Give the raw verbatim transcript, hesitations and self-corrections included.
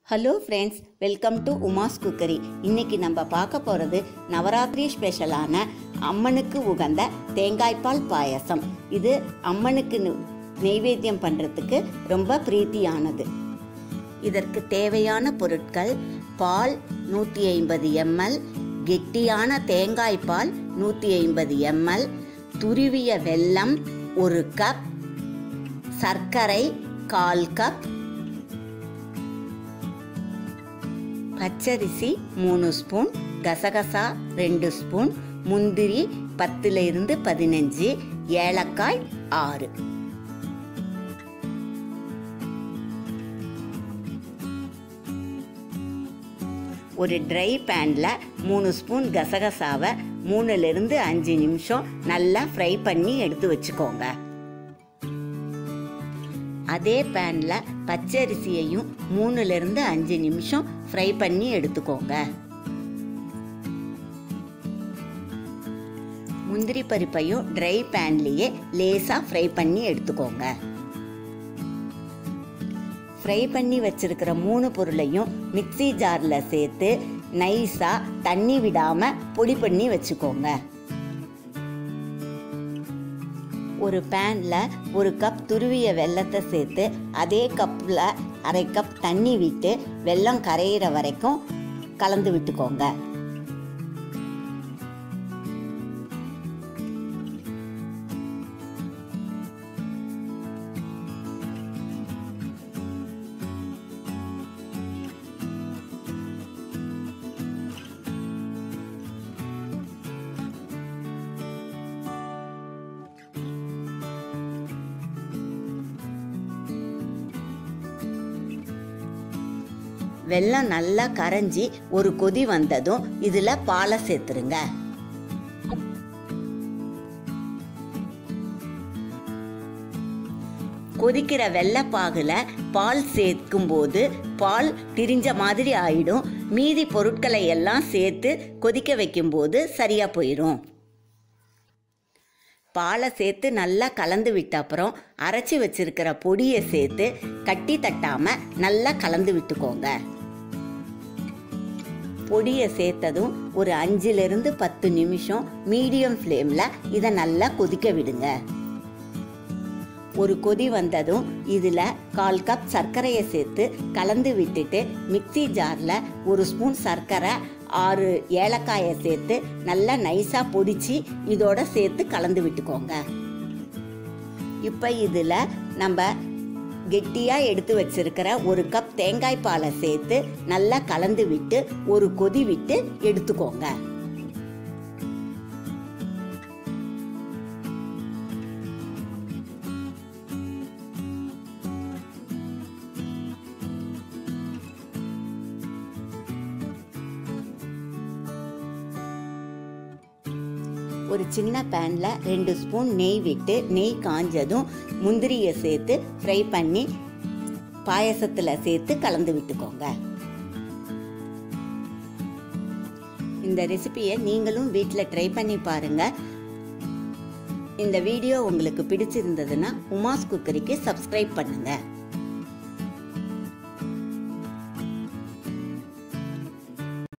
Hello friends, welcome to Uma's cookery. இன்றைக்கி நம்ம பார்க்க போகிறது நவராத்திரி ஸ்பெஷலான அம்மனுக்கு உகந்த தேங்காய்பால் பாயசம். இது அம்மனுக்கு நெய்வேத்தியம் பண்ணுறதுக்கு ரொம்ப பிரீத்தியானது. இதற்கு தேவையான பொருட்கள்: பால் நூற்றி ஐம்பது எம்எல், கெட்டியான தேங்காய்பால் நூற்றி ஐம்பது எம்எல், துருவிய வெல்லம் ஒரு கப், சர்க்கரை கால் கப், பச்சரிசி மூணு ஸ்பூன், கசகசா ரெண்டு ஸ்பூன், முந்திரி பத்துல இருந்து பதினஞ்சு, ஏலக்காய் ஆறு. ஒரு ட்ரை பேனில் மூணு ஸ்பூன் கசகசாவை மூணுலேருந்து அஞ்சு நிமிஷம் நல்லா ஃப்ரை பண்ணி எடுத்து வச்சுக்கோங்க. அதே பேனில் பச்சரிசியையும் மூணுலேருந்து அஞ்சு நிமிஷம் ஃப்ரை பண்ணி எடுத்துக்கோங்க. முந்திரி பருப்பையும் ட்ரை பேன்லேயே லேசாக ஃப்ரை பண்ணி எடுத்துக்கோங்க. ஃப்ரை பண்ணி வச்சிருக்கிற மூணு பொருளையும் மிக்ஸி ஜாரில் சேர்த்து நைஸாக தண்ணி விடாமல் பொடி பண்ணி வச்சுக்கோங்க. ஒரு பேனில் ஒரு கப் துருவிய வெல்லத்தை சேர்த்து அதே கப்பில் அரை கப் தண்ணி விட்டு வெல்லம் கரையிற வரைக்கும் கலந்து விட்டுக்கோங்க. வெல்லம் நல்லா கரைஞ்சி ஒரு கொதி வந்ததும் இதில் பாலை சேர்த்துருங்க. கொதிக்கிற வெள்ளைப்பாகுல பால் சேர்க்கும் போது பால் திரிஞ்ச மாதிரி ஆயிடும். மீதி பொருட்களை எல்லாம் சேர்த்து கொதிக்க வைக்கும்போது சரியாக போயிடும். பாலை சேர்த்து நல்லா கலந்து விட்ட அப்புறம் அரைச்சி வச்சிருக்கிற பொடியை சேர்த்து கட்டி தட்டாமல் நல்லா கலந்து விட்டுக்கோங்க. பொடியை சேர்த்ததும் ஒரு அஞ்சுலேருந்து பத்து நிமிஷம் மீடியம் ஃப்ளேமில் இதை நல்லா கொதிக்க விடுங்க. ஒரு கொதி வந்ததும் இதில் கால் கப் சர்க்கரையை சேர்த்து கலந்து விட்டுட்டு மிக்ஸி ஜாரில் ஒரு ஸ்பூன் சர்க்கரை, ஆறு ஏலக்காயை சேர்த்து நல்லா நைஸாக பொடிச்சு இதோட சேர்த்து கலந்து விட்டுக்கோங்க. இப்போ இதில் நம்ம கெட்டியாக எடுத்து வச்சிருக்கிற ஒரு கப் தேங்காய் பாலை சேர்த்து நல்லா கலந்து விட்டு ஒரு கொதி விட்டு எடுத்துக்கோங்க. ஒரு சின்ன பேனில் ரெண்டு ஸ்பூன் நெய் விட்டு நெய் காஞ்சதும் முந்திரியை சேர்த்து ஃப்ரை பண்ணி பாயசத்தில் சேர்த்து கலந்து விட்டுக்கோங்க. இந்த ரெசிபியை நீங்களும் வீட்டில் ட்ரை பண்ணி பாருங்கள். இந்த வீடியோ உங்களுக்கு பிடிச்சிருந்ததுன்னா உமாஸ் குக்கரிக்கு சப்ஸ்கிரைப் பண்ணுங்கள்.